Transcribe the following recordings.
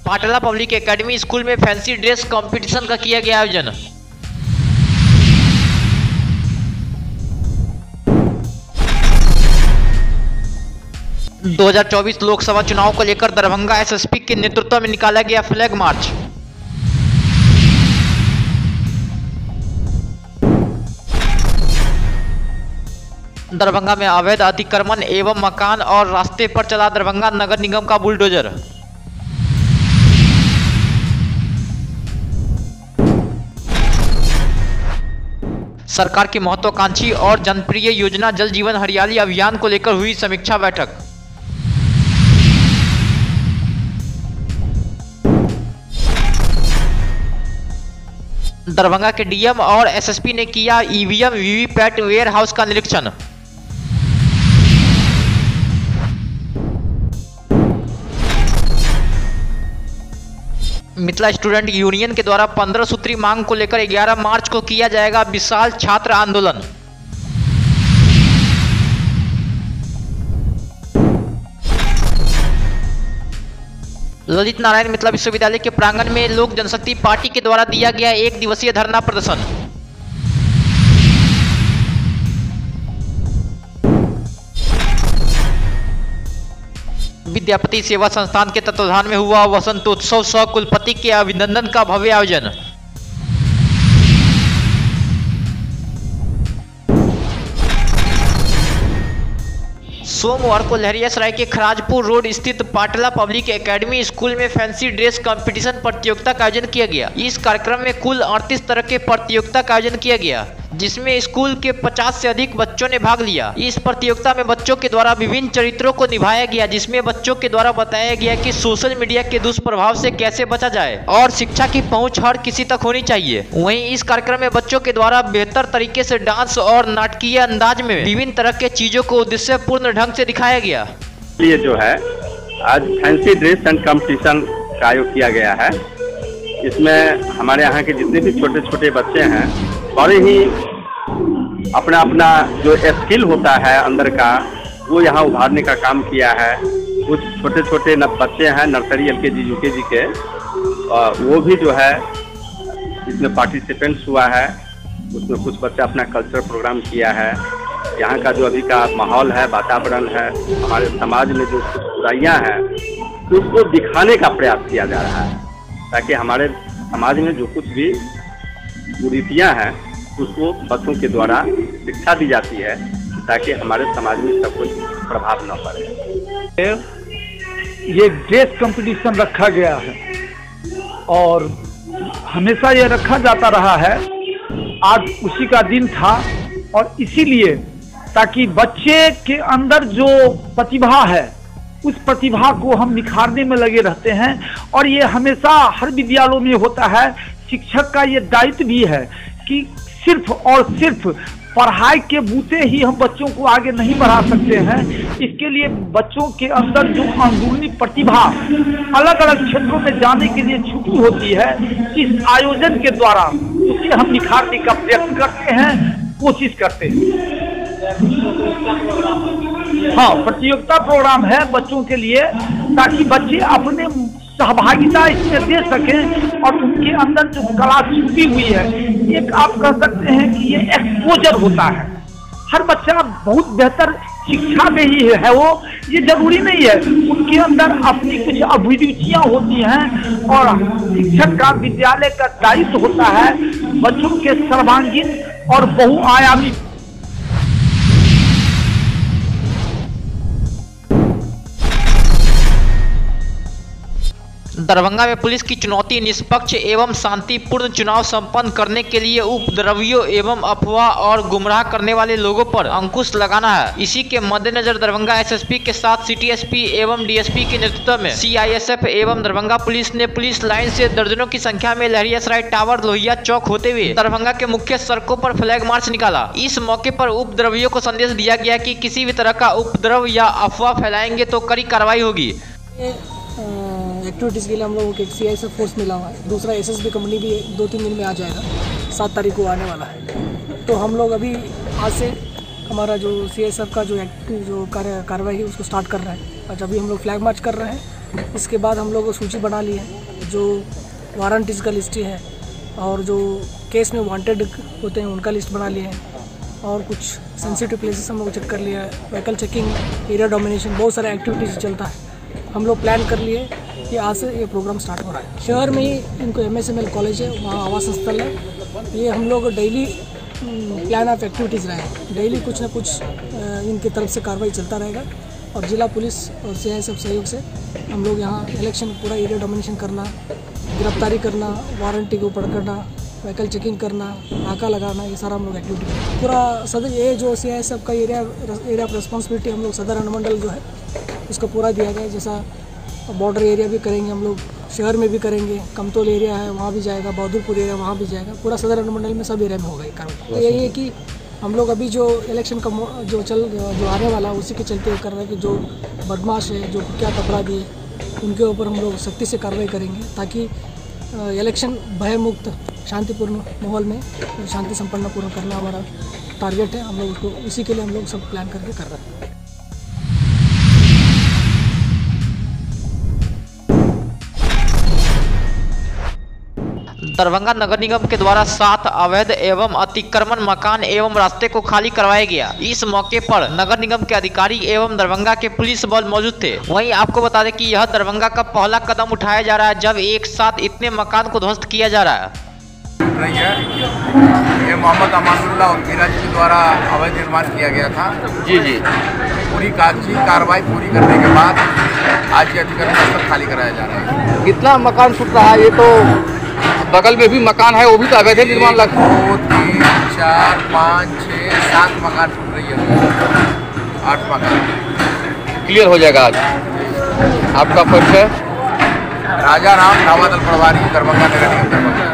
पाटला public academy school में fancy dress competition का किया गया आयोजन। – 2024 लोकसभा चुनाव को लेकर दरभंगा एसएसपी के नेतृत्व में निकाला गया फ्लैग मार्च। दरभंगा में अवैध अतिक्रमण एवं मकान और रास्ते पर चला दरभंगा नगर निगम का बुलडोजर। सरकार की महत्वाकांक्षी और जनप्रिय योजना जल जीवन हरियाली अभियान को लेकर हुई समीक्षा बैठक। दरभंगा के डीएम और एसएसपी ने किया ईवीएम वीवीपैट वेयर हाउस का निरीक्षण। मिथिला स्टूडेंट यूनियन के द्वारा 15 सूत्री मांग को लेकर 11 मार्च को किया जाएगा विशाल छात्र आंदोलन। ललित नारायण मिथिला विश्वविद्यालय के प्रांगण में लोक जनशक्ति पार्टी के द्वारा दिया गया 1 दिवसीय धरना प्रदर्शन। विद्यापति सेवा संस्थान के तत्वाधान में हुआ वसंतोत्सव सह कुलपति के अभिनंदन का भव्य आयोजन। सोमवार को लहरियासराय के खराजपुर रोड स्थित पाटला पब्लिक एकेडमी स्कूल में फैंसी ड्रेस कंपटीशन प्रतियोगिता का आयोजन किया गया। इस कार्यक्रम में कुल 38 तरह के प्रतियोगिता का आयोजन किया गया, जिसमें स्कूल के 50 से अधिक बच्चों ने भाग लिया। इस प्रतियोगिता में बच्चों के द्वारा विभिन्न चरित्रों को निभाया गया, जिसमें बच्चों के द्वारा बताया गया कि सोशल मीडिया के दुष्प्रभाव से कैसे बचा जाए और शिक्षा की पहुंच हर किसी तक होनी चाहिए। वहीं इस कार्यक्रम में बच्चों के द्वारा बेहतर तरीके से डांस और नाटकीय अंदाज में विभिन्न तरह के चीजों को उद्देश्यपूर्ण ढंग से दिखाया गया। ये जो है आज फैंसी ड्रेस एंड कंपटीशन का आयोजन किया गया है। इसमें हमारे यहाँ के जितने भी छोटे छोटे बच्चे हैं बड़े ही अपना अपना जो स्किल होता है अंदर का वो यहाँ उभारने का काम किया है। कुछ छोटे छोटे बच्चे हैं नर्सरी LKG UKG के, वो भी जो है इसमें पार्टिसिपेंट्स हुआ है। उसमें कुछ बच्चे अपना कल्चर प्रोग्राम किया है। यहाँ का जो अभी का माहौल है, वातावरण है, हमारे समाज में जो कुछ बुराइयाँ हैं उसको दिखाने का प्रयास किया जा रहा है, ताकि हमारे समाज में जो कुछ भी कुरीतियाँ हैं उसको बच्चों के द्वारा शिक्षा दी जाती है, ताकि हमारे समाज में सब कुछ प्रभाव न पड़े। ये ड्रेस कंपटीशन रखा गया है और हमेशा ये रखा जाता रहा है। आज उसी का दिन था और इसीलिए ताकि बच्चे के अंदर जो प्रतिभा है उस प्रतिभा को हम निखारने में लगे रहते हैं। और ये हमेशा हर विद्यालयों में होता है। शिक्षक का ये दायित्व भी है कि सिर्फ और सिर्फ पढ़ाई के बूते ही हम बच्चों को आगे नहीं बढ़ा सकते हैं। इसके लिए बच्चों के अंदर जो अंदरूनी प्रतिभा अलग अलग क्षेत्रों में जाने के लिए छुपी होती है, इस आयोजन के द्वारा उसे हम निखारने का प्रयत्न करते हैं, कोशिश करते हैं। हाँ, प्रतियोगिता प्रोग्राम है बच्चों के लिए, ताकि बच्चे अपने सहभागिता इसमें दे सकें और उनके अंदर जो कला छुपी हुई है, एक आप कह सकते हैं कि ये एक्सपोजर होता है। हर बच्चा बहुत बेहतर शिक्षा में ही है, वो ये जरूरी नहीं है। उनके अंदर अपनी कुछ अभिरुचियां होती हैं और शिक्षक का विद्यालय का दायित्व होता है बच्चों के सर्वांगीण और बहुआयामी। दरभंगा में पुलिस की चुनौती, निष्पक्ष एवं शांतिपूर्ण चुनाव संपन्न करने के लिए उपद्रवियों एवं अफवाह और गुमराह करने वाले लोगों पर अंकुश लगाना है। इसी के मद्देनजर दरभंगा एसएसपी के साथ सिटी एसपी एवं डीएसपी के नेतृत्व में सीआईएसएफ एवं दरभंगा पुलिस ने पुलिस लाइन से दर्जनों की संख्या में लहरियासराय टावर लोहिया चौक होते हुए दरभंगा के मुख्य सड़कों पर फ्लैग मार्च निकाला। इस मौके पर उपद्रवियों को संदेश दिया गया कि किसी भी तरह का उपद्रव या अफवाह फैलाएंगे तो कड़ी कार्रवाई होगी। एक्टिविटीज़ के लिए हम लोगों को एक सीआईएसएफ फोर्स मिला हुआ है। दूसरा एसएसबी कंपनी भी 2-3 दिन में आ जाएगा, 7 तारीख को आने वाला है। तो हम लोग अभी आज से हमारा जो सीआईएसएफ का जो कार्रवाई है उसको स्टार्ट कर रहे हैं। आज अभी हम लोग फ्लैग मार्च कर रहे हैं इसके बाद हम लोग सूची बना ली है, जो वारंटीज़ का लिस्ट है और जो केस में वांटेड होते हैं उनका लिस्ट बना लिया है, और कुछ सेंसिटिव प्लेसेस हम लोग चेक कर लिया है, व्हीकल चेकिंग, एरिया डोमिनेशन, बहुत सारे एक्टिविटीज़ चलता है। हम लोग प्लान कर लिए कि आज से ये प्रोग्राम स्टार्ट हो रहा है। शहर में ही इनको MSML कॉलेज है, वहाँ आवास स्थल है। ये हम लोग डेली प्लान ऑफ एक्टिविटीज़ रहे, डेली कुछ ना कुछ इनकी तरफ से कार्रवाई चलता रहेगा। और जिला पुलिस और CISF सहयोग से हम लोग यहाँ इलेक्शन पूरा एरिया डोमिनेशन करना, गिरफ्तारी करना, वारंटी को पकड़ना, व्हीकल चेकिंग करना, नाका लगाना, ये सारा हम लोग एक्टिविटी पूरा सदर, ये जो CISF का एरिया ऑफ रिस्पॉन्सिबिलिटी हम लोग सदर अनुमंडल जो है उसको पूरा दिया गया है। जैसा बॉर्डर एरिया भी करेंगे हम लोग, शहर में भी करेंगे, कमतौल एरिया है वहाँ भी जाएगा, बहादुरपुर एरिया वहाँ भी जाएगा, पूरा सदर अनुमंडल में सब एरिया में होगा ये कार्रवाई। तो यही है कि हम लोग अभी जो इलेक्शन का जो आने वाला उसी के चलते कर रहे हैं कि जो बदमाश है, जो कुख्यात अपराधी है, उनके ऊपर हम लोग सख्ती से कार्रवाई करेंगे ताकि इलेक्शन भय मुक्त शांतिपूर्ण माहौल में शांति संपन्न पूर्ण करना हमारा टारगेट है। हम लोग उसको उसी के लिए हम लोग सब प्लान करके कर रहे हैं। दरभंगा नगर निगम के द्वारा 7 अवैध एवं अतिक्रमण मकान एवं रास्ते को खाली करवाया गया। इस मौके पर नगर निगम के अधिकारी एवं दरभंगा के पुलिस बल मौजूद थे। वहीं आपको बता दें कि यह दरभंगा का पहला कदम उठाया जा रहा है जब एक साथ इतने मकान को ध्वस्त किया जा रहा है। ये मोहम्मद अमानुल्लाह और मीरा जी के द्वारा अवैध निर्माण किया गया था। जी पूरी कागजी कार्रवाई पूरी करने के बाद आज ये अतिक्रमण खाली कराया जा रहा है। कितना मकान छूट रहा है? ये तो बगल में भी मकान है, वो भी तो अवैध निर्माण लगता है। 2, 3, 4, 5, 6, 7 मकान छूट रही है, 8 मकान क्लियर हो जाएगा आज। आपका परिचय? राजा राम नावादल प्रभारी, दरभंगा नगर निगम दरभंगा।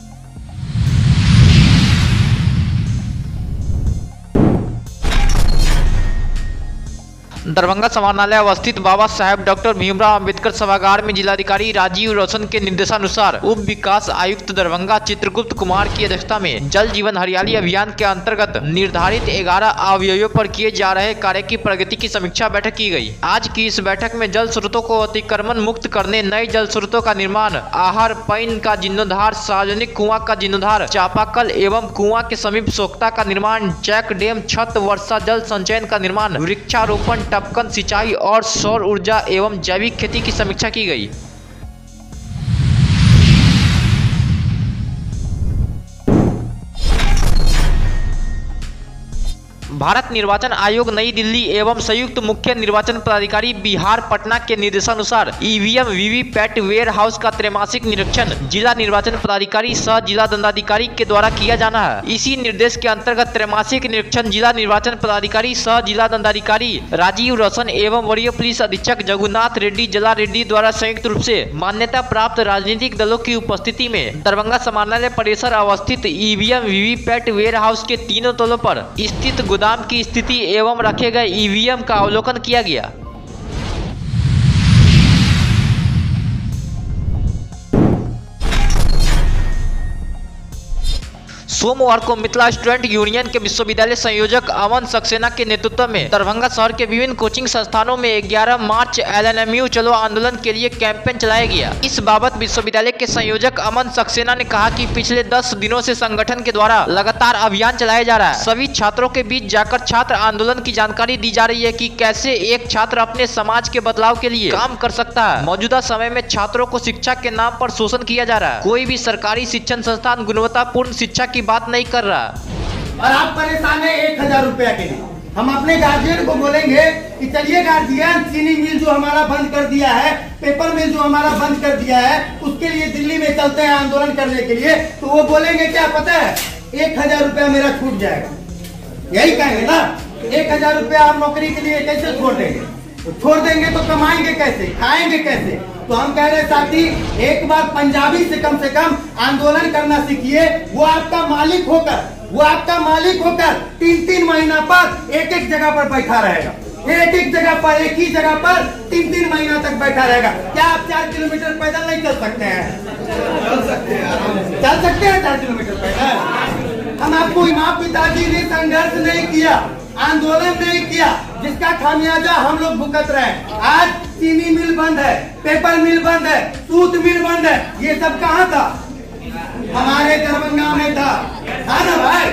दरभंगा समाहरणालय अवस्थित बाबा साहेब डॉक्टर भीमराव अंबेडकर सभागार में जिलाधिकारी राजीव रोशन के निर्देशानुसार उप विकास आयुक्त दरभंगा चित्रगुप्त कुमार की अध्यक्षता में जल जीवन हरियाली अभियान के अंतर्गत निर्धारित 11 अवयवों पर किए जा रहे कार्य की प्रगति की समीक्षा बैठक की गई। आज की इस बैठक में जल स्रोतों को अतिक्रमण मुक्त करने, नए जल स्रोतों का निर्माण, आहर पाइन का जीर्णोद्धार, सार्वजनिक कुआं का जीर्णोद्धार, चापाकल एवं कुआं के समीप सोख्ता का निर्माण, चेक डैम, छत, वर्षा जल संचयन का निर्माण, वृक्षारोपण, टपकन सिंचाई और सौर ऊर्जा एवं जैविक खेती की समीक्षा की गई। भारत निर्वाचन आयोग नई दिल्ली एवं संयुक्त मुख्य निर्वाचन पदाधिकारी बिहार पटना के निर्देशानुसार EVM वीवीपैट वेयर हाउस का त्रैमासिक निरीक्षण जिला निर्वाचन पदाधिकारी सह जिला दंडाधिकारी के द्वारा किया जाना है। इसी निर्देश के अंतर्गत त्रैमासिक निरीक्षण जिला निर्वाचन पदाधिकारी सह जिला दंडाधिकारी राजीव रोशन एवं वरीय पुलिस अधीक्षक जगुनाथ रेड्डी जला रेड्डी द्वारा संयुक्त रूप से मान्यता प्राप्त राजनीतिक दलों की उपस्थिति में दरभंगा समाहरणालय परिसर अवस्थित EVM वीवीपैट वेयर हाउस के तीनों तलों पर स्थित गोदाम की स्थिति एवं रखे गए EVM का अवलोकन किया गया। सोमवार को मिथिला स्टूडेंट यूनियन के विश्वविद्यालय संयोजक अमन सक्सेना के नेतृत्व में दरभंगा शहर के विभिन्न कोचिंग संस्थानों में 11 मार्च LNMU चलो आंदोलन के लिए कैंपेन चलाया गया। इस बाबत विश्वविद्यालय के संयोजक अमन सक्सेना ने कहा कि पिछले 10 दिनों से संगठन के द्वारा लगातार अभियान चलाया जा रहा है। सभी छात्रों के बीच जाकर छात्र आंदोलन की जानकारी दी जा रही है कि कैसे एक छात्र अपने समाज के बदलाव के लिए काम कर सकता है। मौजूदा समय में छात्रों को शिक्षा के नाम पर शोषण किया जा रहा है। कोई भी सरकारी शिक्षण संस्थान गुणवत्तापूर्ण शिक्षा की बात नहीं कर रहा। और आप परेशान है 1000 रुपया के लिए। हम अपने गार्जियन को बोलेंगे कि चलिए गार्जियन, चीनी मिल जो हमारा बंद कर दिया है, पेपर मिल जो हमारा बंद कर दिया है, उसके लिए दिल्ली में चलते हैं आंदोलन करने के लिए। तो वो बोलेंगे क्या पता है, 1000 रुपया मेरा छूट जाएगा। यही कहेंगे ना, 1000 रुपया आप नौकरी के लिए कैसे छोड़ देंगे? छोड़ देंगे तो कमाएंगे कैसे, खाएंगे कैसे? तो हम कह रहे साथी, एक बार पंजाबी से कम आंदोलन करना सीखिए। वो आपका मालिक होकर 3-3 महीना पर एक जगह पर बैठा रहेगा, एक जगह पर, एक ही जगह पर 3-3 महीना तक बैठा रहेगा। क्या आप 4 किलोमीटर पैदल नहीं चल सकते हैं? चल सकते हैं 4 किलोमीटर पैदल। हम आपको माँ पिताजी ने संघर्ष नहीं किया, आंदोलन नहीं किया, जिसका खामियाजा हम लोग भुगत रहे हैं। आज चीनी मिल बंद है, पेपर मिल बंद है, सूत मिल बंद है, ये सब कहाँ था? हमारे दरभंगा में था ना भाई।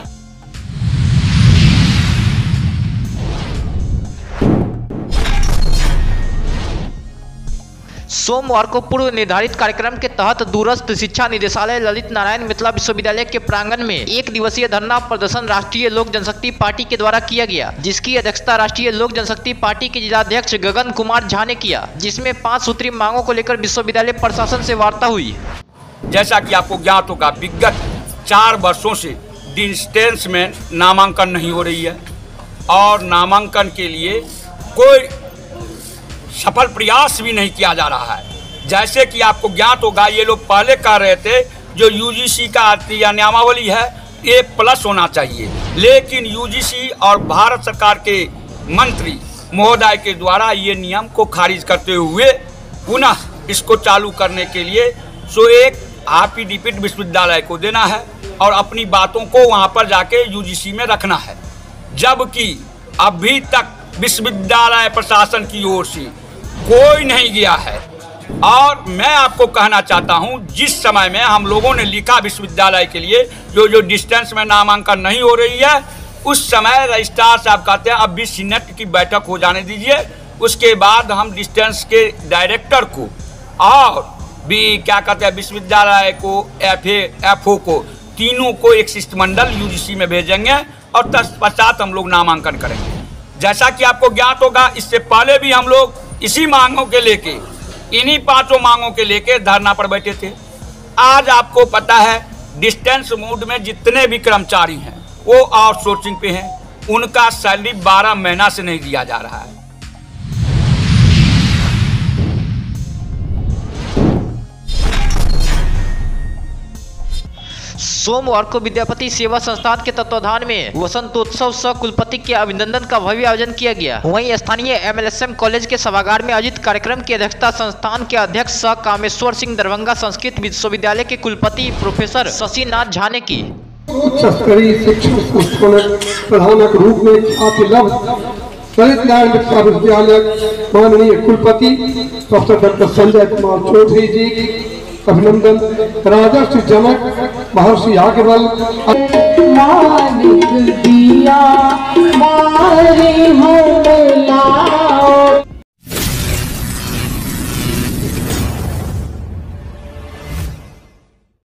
सोमवार को पूर्व निर्धारित कार्यक्रम के तहत दूरस्थ शिक्षा निदेशालय ललित नारायण मिथिला विश्वविद्यालय के प्रांगण में 1 दिवसीय धरना प्रदर्शन राष्ट्रीय लोक जनशक्ति पार्टी के द्वारा किया गया, जिसकी अध्यक्षता राष्ट्रीय लोक जनशक्ति पार्टी के जिलाध्यक्ष गगन कुमार झा ने किया, जिसमें 5 सूत्री मांगों को लेकर विश्वविद्यालय प्रशासन से वार्ता हुई। जैसा कि आपको ज्ञात होगा, विगत 4 वर्षों से डिस्टेंस में नामांकन नहीं हो रही है और नामांकन के लिए कोई सफल प्रयास भी नहीं किया जा रहा है। जैसे कि आपको ज्ञात होगा, ये लोग पहले कह रहे थे जो यूजीसी का नियमावली है A+ होना चाहिए, लेकिन यूजीसी और भारत सरकार के मंत्री महोदय के द्वारा ये नियम को खारिज करते हुए पुनः इसको चालू करने के लिए एक हाफिडिपिट विश्वविद्यालय को देना है और अपनी बातों को वहाँ पर जाके यूजीसी में रखना है, जबकि अभी तक विश्वविद्यालय प्रशासन की ओर से कोई नहीं गया है। और मैं आपको कहना चाहता हूं, जिस समय में हम लोगों ने लिखा विश्वविद्यालय के लिए जो डिस्टेंस में नामांकन नहीं हो रही है, उस समय रजिस्ट्रार साहब कहते हैं अब भी सीनेट की बैठक हो जाने दीजिए, उसके बाद हम डिस्टेंस के डायरेक्टर को और भी क्या कहते हैं विश्वविद्यालय को FO को तीनों को एक शिष्टमंडल यूजीसी में भेजेंगे और तत्पश्चात हम लोग नामांकन करेंगे। जैसा कि आपको ज्ञात होगा, इससे पहले भी हम लोग इसी मांगों के लेके, इन्हीं 5 मांगों के लेके धरना पर बैठे थे। आज आपको पता है डिस्टेंस मोड में जितने भी कर्मचारी हैं वो आउटसोर्सिंग पे हैं, उनका सैलरी 12 महीना से नहीं दिया जा रहा है। सोमवार को विद्यापति सेवा संस्थान के तत्वाधान में वसंतोत्सव सह कुलपति के अभिनंदन का भव्य आयोजन किया गया। वहीं स्थानीय MLSM कॉलेज के सभागार में आयोजित कार्यक्रम की अध्यक्षता संस्थान के अध्यक्ष सह कामेश्वर सिंह दरभंगा संस्कृत विश्वविद्यालय के कुलपति प्रोफेसर शशिनाथ झा ने की। माननीय कुलपति प्रोफेसर डॉक्टर संजय कुमार चौधरी जी की अभिनंदन, राजर्षि जनक महर्षि याज्ञवल दिया